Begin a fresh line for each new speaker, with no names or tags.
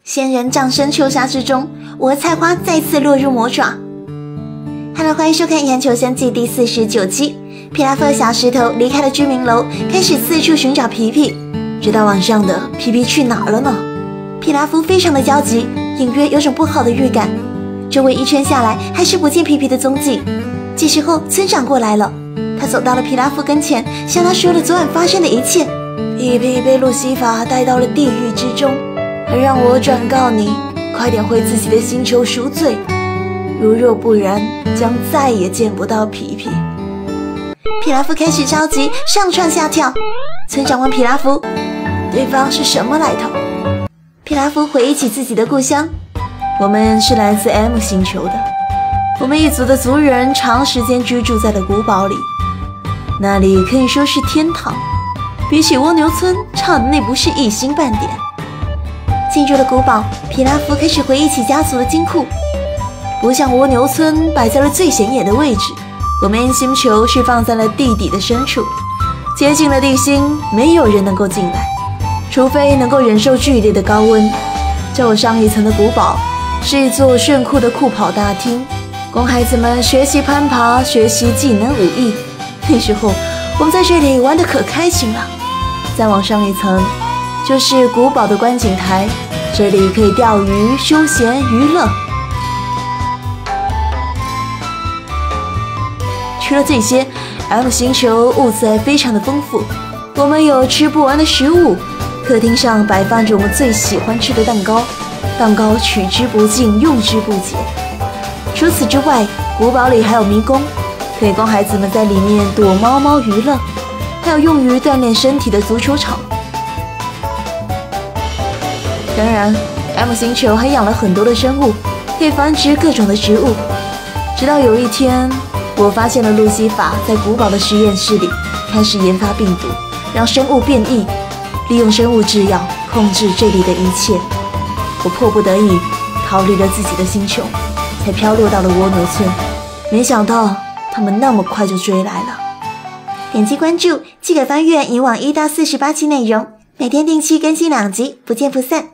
仙人掌深秋沙之中，我和菜花再次落入魔爪。Hello， 欢迎收看《眼球仙记》第49期。皮拉夫和小石头离开了居民楼，开始四处寻找皮皮。直到晚上的皮皮去哪儿了呢？皮拉夫非常的焦急，隐约有种不好的预感。周围一圈下来，还是不见皮皮的踪迹。这时候，村长过来了，他走到了皮拉夫跟前，向他说了昨晚发生的一切。皮皮被路西法带到了地狱之中，他让我转告你，快点回自己的星球赎罪，如若不然，将再也见不到皮皮。皮拉夫开始着急，上蹿下跳。村长问皮拉夫，对方是什么来头？皮拉夫回忆起自己的故乡，我们是来自 M 星球的，我们一族的族人长时间居住在了古堡里，那里可以说是天堂，比起蜗牛村差的那不是一星半点。进入了古堡，皮拉夫开始回忆起家族的金库，不像蜗牛村摆在了最显眼的位置，我们 N 星球是放在了地底的深处，接近了地心，没有人能够进来，除非能够忍受剧烈的高温。在我上一层的古堡是一座炫酷的酷跑大厅，供孩子们学习攀爬，学习技能武艺。那时候我们在这里玩得可开心了。再往上一层就是古堡的观景台，这里可以钓鱼、休闲、娱乐。除了这些 ，M 星球物资还非常的丰富，我们有吃不完的食物，客厅上摆放着我们最喜欢吃的蛋糕，蛋糕取之不尽，用之不竭。除此之外，古堡里还有迷宫，可以供孩子们在里面躲猫猫娱乐，还有用于锻炼身体的足球场。当然 ，M 星球还养了很多的生物，可以繁殖各种的植物。直到有一天，我发现了路西法在古堡的实验室里开始研发病毒，让生物变异，利用生物制药控制这里的一切。我迫不得已逃离了自己的星球，才飘落到了蜗牛村。没想到他们那么快就追来了。点击关注，即可翻阅以往1到48期内容，每天定期更新2集，不见不散。